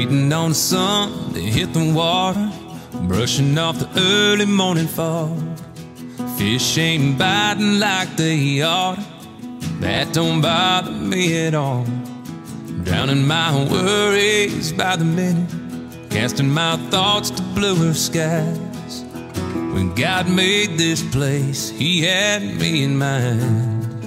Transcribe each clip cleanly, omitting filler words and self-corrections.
waiting on the sun to hit the water, brushing off the early morning fog. Fish ain't biting like they oughta, that don't bother me at all. Drowning my worries by the minute, casting my thoughts to bluer skies. When God made this place, He had me in mind.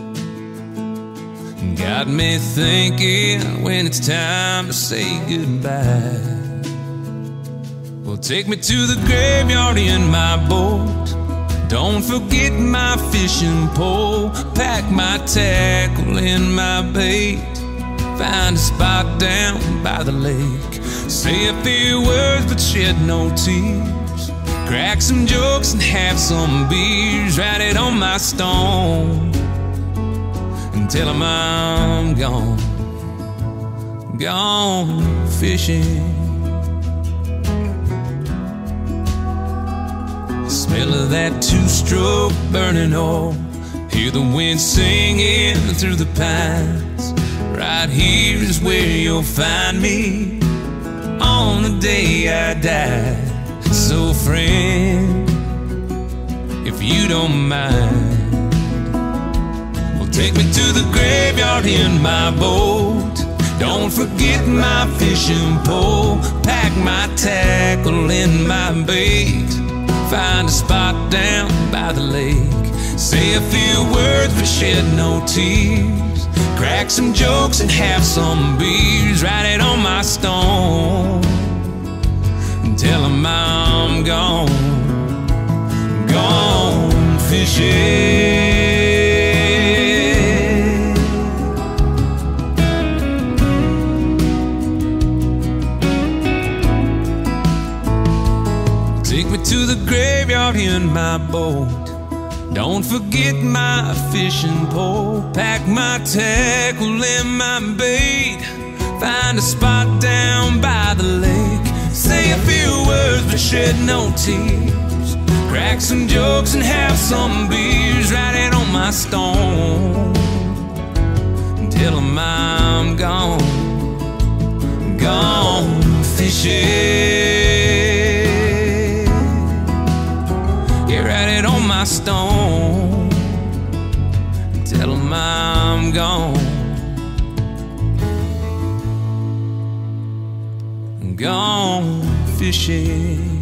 Got me thinking when it's time to say goodbye. Well, take me to the graveyard in my boat. Don't forget my fishing pole. Pack my tackle in my bait. Find a spot down by the lake. Say a few words but shed no tears. Crack some jokes and have some beers. Write it on my stone and tell 'em I'm gone, gone fishing. Smell of that two-stroke burning oil, hear the wind singing through the pines. Right here is where you'll find me on the day I die. So friend, if you don't mind, take me to the graveyard in my boat. Don't forget my fishing pole. Pack my tackle in my bait. Find a spot down by the lake. Say a few words but shed no tears. Crack some jokes and have some beers. Write it on my stone and tell 'em I'm gone, gone fishing. Take me to the graveyard in my boat. Don't forget my fishing pole. Pack my tackle in my bait. Find a spot down by the lake. Say a few words but shed no tears. Crack some jokes and have some beers. Write it on my stone and tell 'em I'm gone, gone fishing. Write it on my stone, tell 'em I'm gone, gone fishing.